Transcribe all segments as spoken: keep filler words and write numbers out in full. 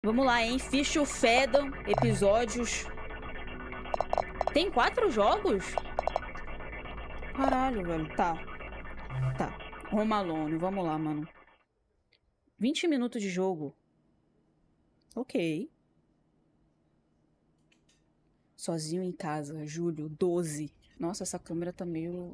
Vamos lá, hein? Fish to Fedon, episódios. Tem quatro jogos? Caralho, velho. Tá. Tá. Home Alone, vamos lá, mano. vinte minutos de jogo. Ok. Sozinho em casa, julho, doze. Nossa, essa câmera tá meio...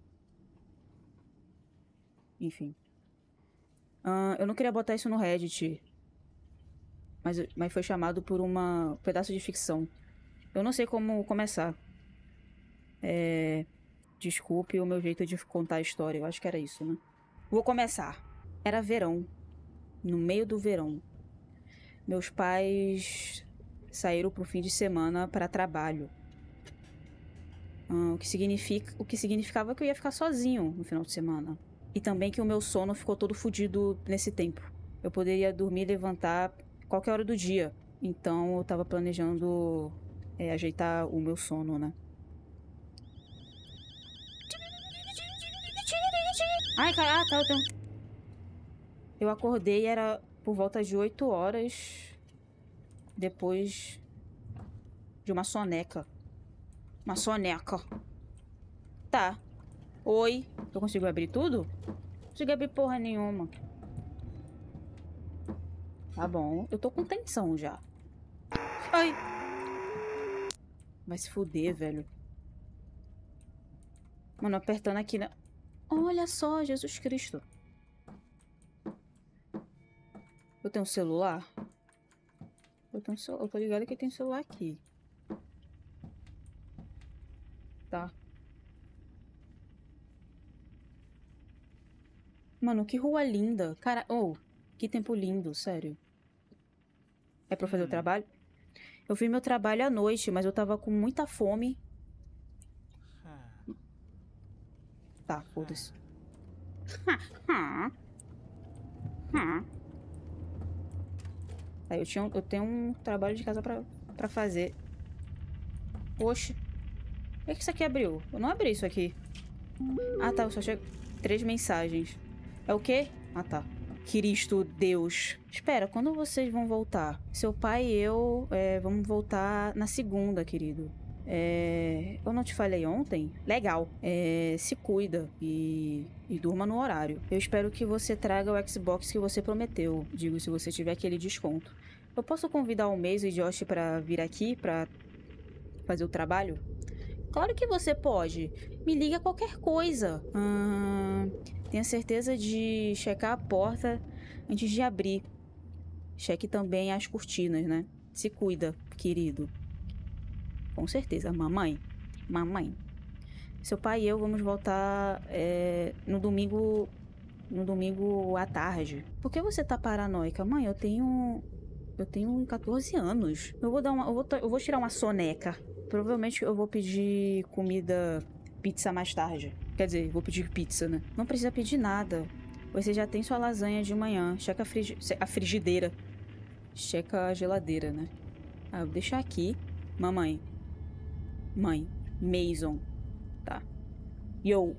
Enfim. Uh, eu não queria botar isso no Reddit. Mas, mas foi chamado por uma um pedaço de ficção. Eu não sei como começar. É... Desculpe o meu jeito de contar a história. Eu acho que era isso, né? Vou começar. Era verão. No meio do verão. Meus pais saíram pro fim de semana para trabalho. Ah, o que significa, o que significava que eu ia ficar sozinho no final de semana. E também que o meu sono ficou todo fodido nesse tempo. Eu poderia dormir e levantar qualquer hora do dia. Então eu tava planejando é, ajeitar o meu sono, né? Ai, cara, ah, tá, eu tenho... Eu acordei e era por volta de oito horas depois de uma soneca. Uma soneca. Tá. Oi. Eu consigo abrir tudo? Não consigo abrir porra nenhuma. Tá bom. Eu tô com tensão já. Ai. Vai se fuder, velho. Mano, apertando aqui na... Olha só, Jesus Cristo. Eu tenho um celular? Eu, tenho um cel... eu tô ligado que tem celular aqui. Tá. Mano, que rua linda. Cara, oh, que tempo lindo, sério. É pra fazer hum. o trabalho? Eu fiz meu trabalho à noite, mas eu tava com muita fome. Tá, foda-se. Aí eu, tinha, eu tenho um trabalho de casa pra, pra fazer. Oxe. Por que isso aqui abriu? Eu não abri isso aqui. Ah, tá. Eu só chego... Três mensagens. É o quê? Ah, tá. Cristo, Deus. Espera, quando vocês vão voltar? Seu pai e eu é, vamos voltar na segunda, querido. É... Eu não te falei ontem? Legal. É... Se cuida e... e durma no horário. Eu espero que você traga o Xbox que você prometeu. Digo, se você tiver aquele desconto. Eu posso convidar o Mason e Josh pra vir aqui pra fazer o trabalho? Claro que você pode. Me liga qualquer coisa. Hum, tenha certeza de checar a porta antes de abrir. Cheque também as cortinas, né? Se cuida, querido. Com certeza. Mamãe. Mamãe. Seu pai e eu vamos voltar é, no domingo... No domingo à tarde. Por que você tá paranoica? Mãe, eu tenho... Eu tenho quatorze anos. Eu vou dar uma... Eu vou, eu vou tirar uma soneca. Provavelmente eu vou pedir comida, pizza mais tarde. Quer dizer, vou pedir pizza, né? Não precisa pedir nada. Você já tem sua lasanha de manhã. Checa a, frigi a frigideira. Checa a geladeira, né? Ah, vou deixar aqui. Mamãe. Mãe. Mason. Tá. Yo.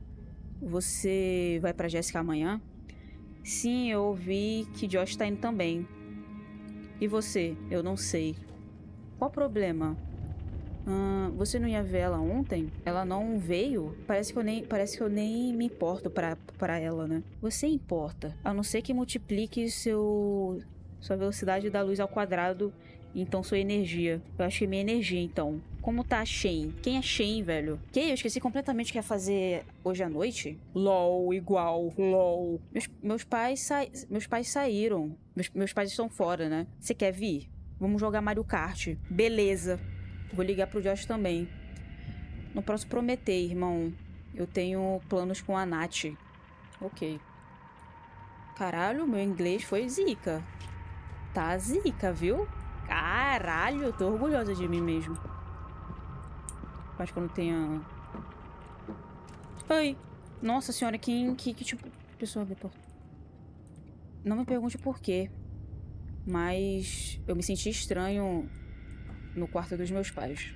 Você vai pra Jéssica amanhã? Sim, eu ouvi que Josh tá indo também. E você? Eu não sei. Qual o problema? Hum, você não ia ver ela ontem? Ela não veio? Parece que eu nem, parece que eu nem me importo pra, pra ela, né? Você importa. A não ser que multiplique seu, sua velocidade da luz ao quadrado, então sua energia. Eu acho que é minha energia, então. Como tá a Shen? Quem é Shen, velho? Que? Eu esqueci completamente o que ia fazer hoje à noite? LOL, igual, LOL. Meus, meus, pais, sa meus pais saíram. Meus, meus pais estão fora, né? Você quer vir? Vamos jogar Mario Kart. Beleza. Vou ligar pro Josh também. Não posso prometer, irmão. Eu tenho planos com a Nath. Ok. Caralho, meu inglês foi zica. Tá zica, viu? Caralho, eu tô orgulhosa de mim mesmo. Acho que eu não tenho... Oi. Nossa senhora, quem... Que, que tipo de pessoa abre a porta? Não me pergunte por quê. Mas eu me senti estranho... no quarto dos meus pais.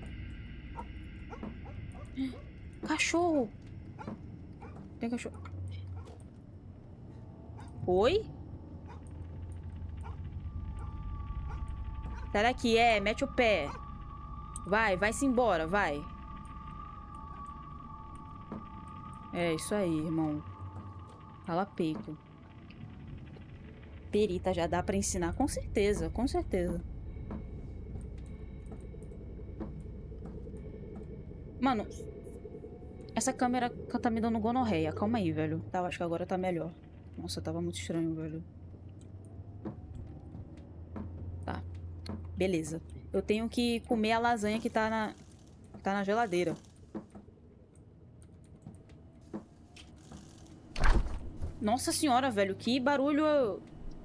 Cachorro! Tem cachorro. Oi? Sai daqui, é. Mete o pé. Vai, vai-se embora, vai. É, isso aí, irmão. Fala peito. Perita já dá pra ensinar, com certeza, com certeza. Mano, essa câmera tá me dando gonorreia. Calma aí, velho. Tá, acho que agora tá melhor. Nossa, tava muito estranho, velho. Tá. Beleza. Eu tenho que comer a lasanha que tá na, tá na geladeira. Nossa senhora, velho. Que barulho...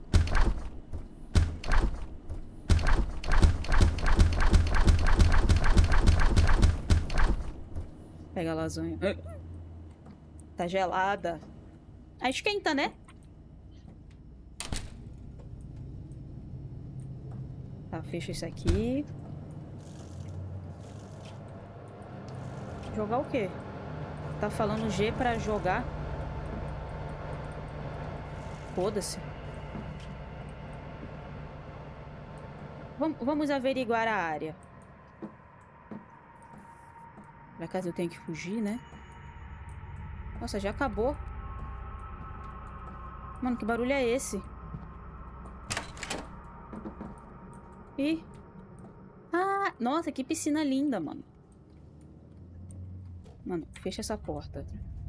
Pega a lasanha. Tá gelada. Aí esquenta, né? Tá, fecha isso aqui. Jogar o quê? Tá falando G pra jogar? Foda-se. Vamos, vamos averiguar a área. Por acaso eu tenho que fugir, né? Nossa, já acabou. Mano, que barulho é esse? Ih. Ah, nossa, que piscina linda, mano. Mano, fecha essa porta.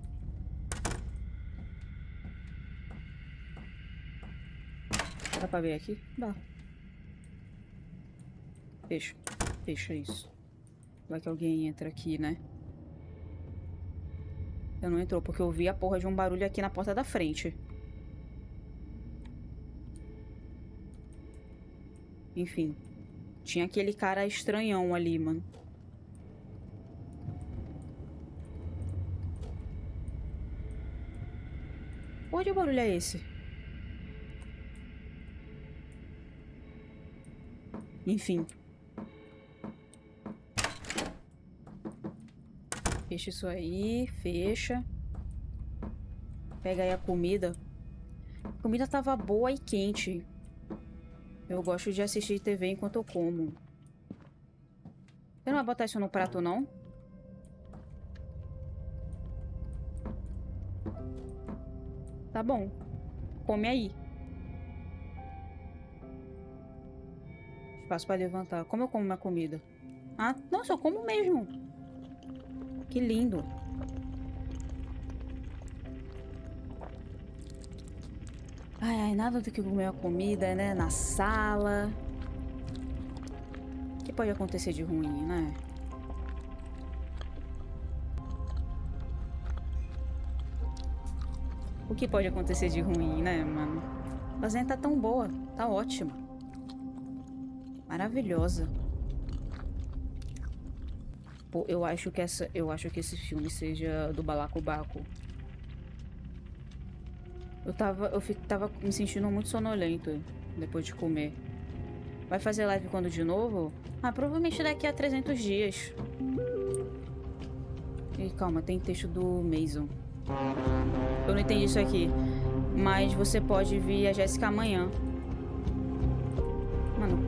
Dá pra ver aqui? Dá. Fecha. Fecha isso. Vai que alguém entra aqui, né? Eu não entrou porque eu vi a porra de um barulho aqui na porta da frente. Enfim. Tinha aquele cara estranhão ali, mano. Onde o barulho é esse? Enfim. Fecha isso aí. Fecha. Pega aí a comida. A comida tava boa e quente. Eu gosto de assistir T V enquanto eu como. Você não vai botar isso no prato, não? Tá bom. Come aí. Espaço pra levantar. Como eu como minha comida? Ah, nossa, eu como mesmo. Que lindo. Ai, ai, nada do que comer a comida, né? Na sala. O que pode acontecer de ruim, né? O que pode acontecer de ruim, né, mano? A lasanha tá tão boa. Tá ótima. Maravilhosa. Pô, eu acho que essa, eu acho que esse filme seja do Balacobaco. Eu tava, eu fico, tava me sentindo muito sonolento depois de comer. Vai fazer live quando de novo? Ah, provavelmente daqui a trezentos dias. E calma, tem texto do Mason. Eu não entendi isso aqui. Mas você pode vir a Jéssica amanhã. Mano.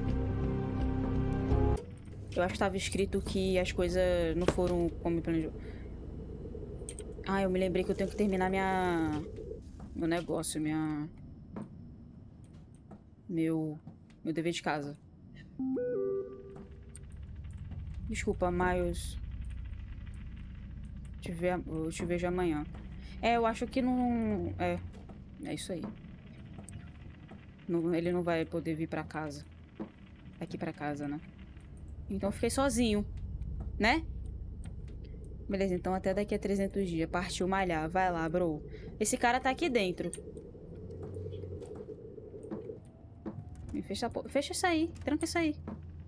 Eu acho que tava escrito que as coisas não foram como planejou. Ah, eu me lembrei que eu tenho que terminar minha... Meu negócio, minha... Meu... Meu dever de casa. Desculpa, Miles. Te ver... Eu te vejo amanhã. É, eu acho que não... É... É isso aí. Não, ele não vai poder vir pra casa. Aqui pra casa, né? Então eu fiquei sozinho. Né? Beleza, então até daqui a trezentos dias. Partiu malhar. Vai lá, bro. Esse cara tá aqui dentro. Fecha, a... Fecha isso aí. Tranca isso aí.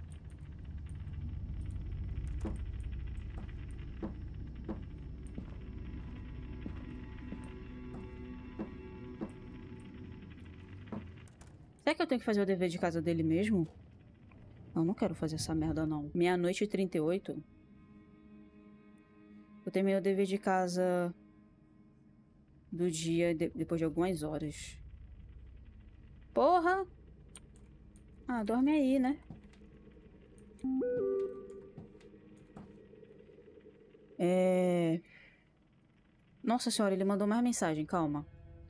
Será que eu tenho que fazer o dever de casa dele mesmo? Eu não quero fazer essa merda, não. Meia-noite e trinta e oito. Eu terminei o dever de casa do dia de... depois de algumas horas. Porra! Ah, dorme aí, né? É... Nossa senhora, ele mandou mais mensagem, calma.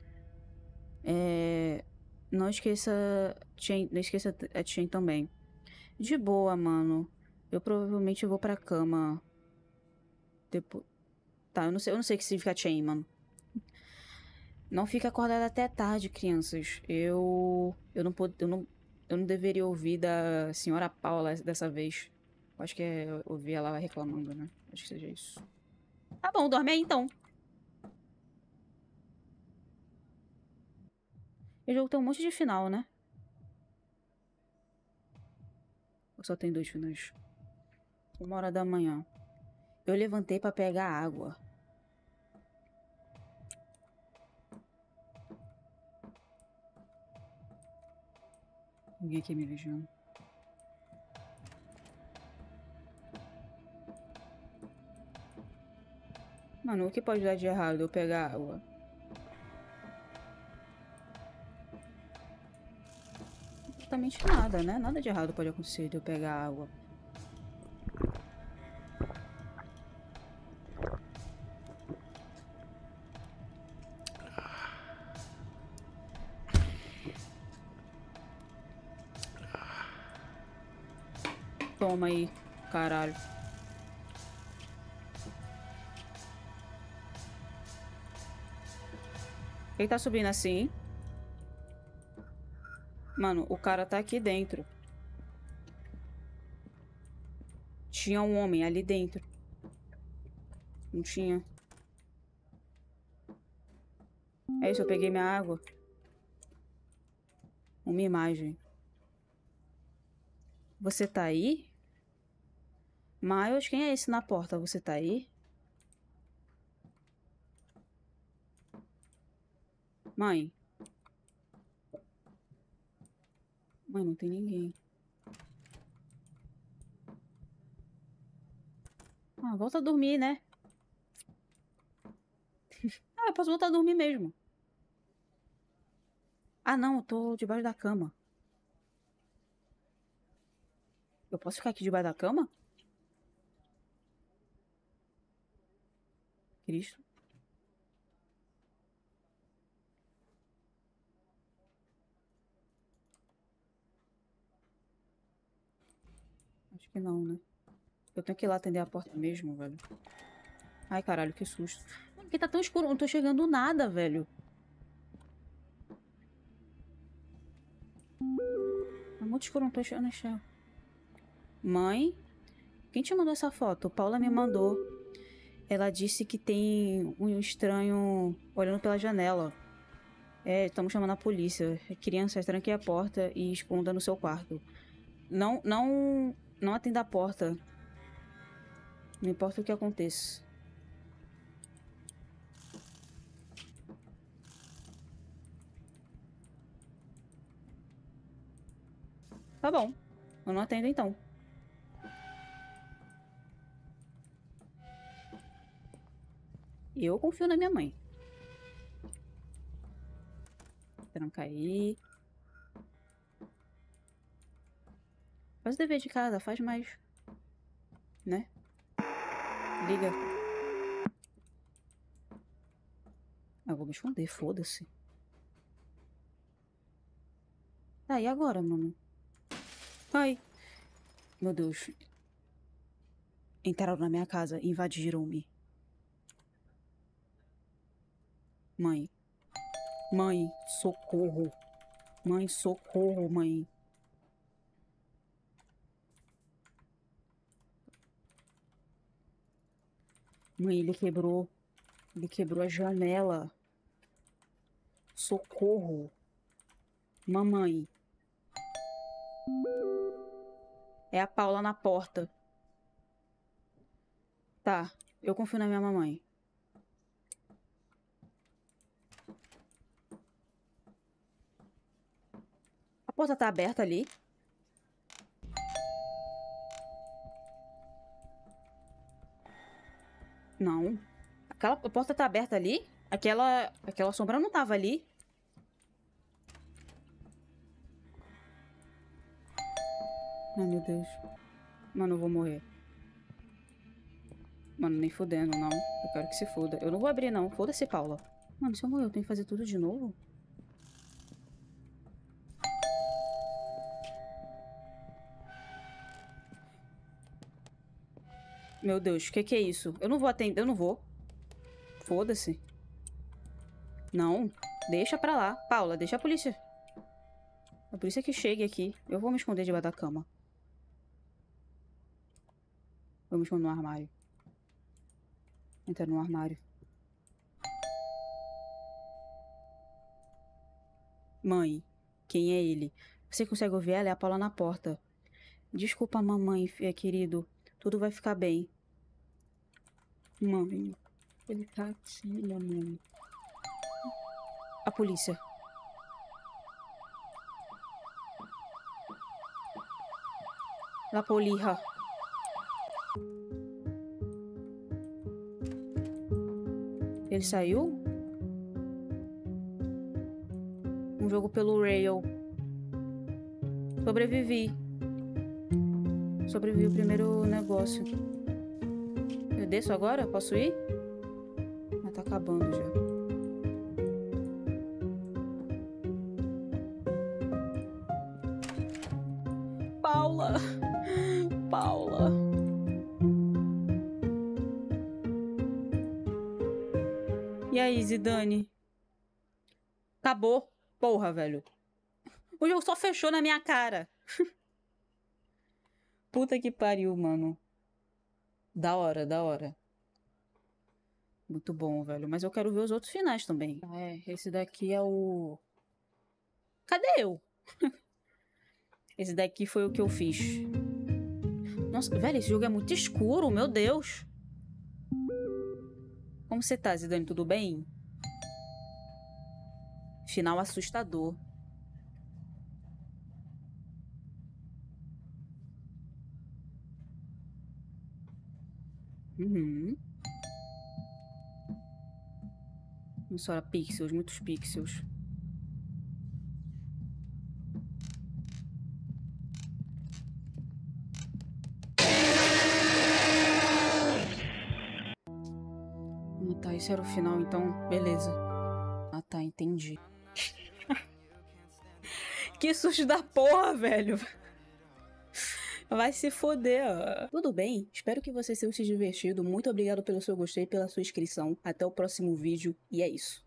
É... Não esqueça... Chain... Não esqueça a Chain também. De boa, mano. Eu provavelmente vou pra cama. Depois... Tá, eu não sei, eu não sei o que significa Chain, mano. Não fique acordada até tarde, crianças. Eu... Eu não, pod... eu não... Eu não deveria ouvir da senhora Paula dessa vez. Eu acho que é... Eu ouvi ela reclamando, né? Acho que seja isso. Tá bom, dorme aí então. O jogo tem um monte de final, né? Ou só tem dois finais? Uma hora da manhã. Eu levantei pra pegar água. Ninguém aqui me vigiando. Mano, o que pode dar de errado eu pegar água? Absolutamente nada, né? Nada de errado pode acontecer de eu pegar água. Toma aí, caralho. Ele tá subindo assim? Mano, o cara tá aqui dentro. Tinha um homem ali dentro. Não tinha. É isso, eu peguei minha água. Uma imagem. Você tá aí? Miles, quem é esse na porta? Você tá aí? Mãe? Mãe, não tem ninguém. Ah, volta a dormir, né? Ah, eu posso voltar a dormir mesmo. Ah, não, eu tô debaixo da cama. Eu posso ficar aqui debaixo da cama? Cristo. Acho que não, né? Eu tenho que ir lá atender a porta mesmo, velho. Ai, caralho, que susto. Mano, porque tá tão escuro, não tô chegando nada, velho. Tá muito escuro, não tô chegando. Mãe? Quem te mandou essa foto? Paula me mandou. Ela disse que tem um estranho olhando pela janela. É, estamos chamando a polícia. Crianças, tranque a porta e esconda no seu quarto. Não, não, não atenda a porta. Não importa o que aconteça. Tá bom. Eu não atendo então. Eu confio na minha mãe. Tranca aí. Faz o dever de casa, faz mais. Né? Liga. Eu vou me esconder, foda-se. Tá, e agora, mano? Ai. Meu Deus. Entraram na minha casa e invadiram-me. Mãe. Mãe, socorro. Mãe, socorro, mãe. Mãe, ele quebrou. Ele quebrou a janela. Socorro. Mamãe. É a Paula na porta. Tá, eu confio na minha mamãe. A porta tá aberta ali? Não. Aquela a porta tá aberta ali? Aquela, aquela sombra não tava ali. Ai, meu Deus. Mano, eu vou morrer. Mano, nem fudendo, não. Eu quero que se foda. Eu não vou abrir, não. Foda-se, Paula. Mano, se eu morrer, eu tenho que fazer tudo de novo? Meu Deus, o que que é isso? Eu não vou atender, eu não vou. Foda-se. Não, deixa pra lá. Paula, deixa a polícia. A polícia que chegue aqui. Eu vou me esconder debaixo da cama. Vou me esconder no armário. Entra no armário. Mãe, quem é ele? Você consegue ouvir ela? É a Paula na porta. Desculpa, mamãe, querido. Tudo vai ficar bem. Mãe, ele tá aqui, mamãe. A polícia. La polija. Ele saiu? Um jogo pelo Rail. Sobrevivi. Sobrevivi o primeiro negócio. Eu desço agora? Posso ir? Ah, tá acabando já. Paula! Paula! E aí, Zidane? Acabou. Porra, velho. O jogo só fechou na minha cara. Puta que pariu, mano. Da hora, da hora. Muito bom, velho. Mas eu quero ver os outros finais também. É, esse daqui é o... Cadê eu? Esse daqui foi o que eu fiz. Nossa, velho, esse jogo é muito escuro, meu Deus. Como você tá, Zidane? Tudo bem? Final assustador. Uhum. Nossa, olha, pixels, muitos pixels. Ah, tá, esse era o final, então, beleza. Ah, tá, entendi. Que susto da porra, velho. Vai se foder, ó. Tudo bem? Espero que vocês tenham se divertido. Muito obrigado pelo seu gostei, pela sua inscrição. Até o próximo vídeo. E é isso.